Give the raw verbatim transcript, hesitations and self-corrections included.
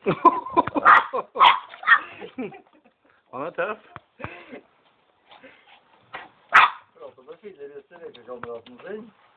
Han er tøff. Prater med fillerusse lekekameraten sin.